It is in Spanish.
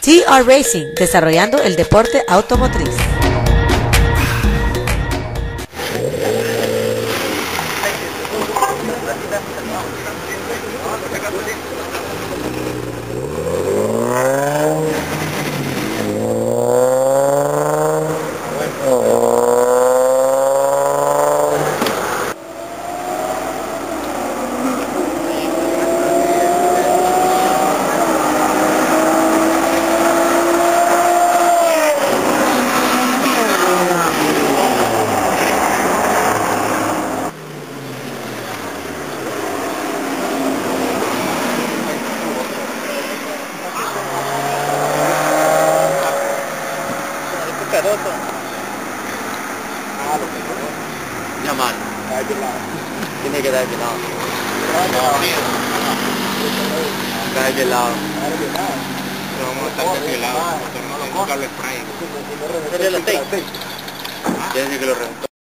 TR Racing, desarrollando el deporte automotriz. Llamar. Tiene que dar de lado. Dar de lado. Pero vamos a estar de lado. No lo cojas el spray. Tiene que lo reventó.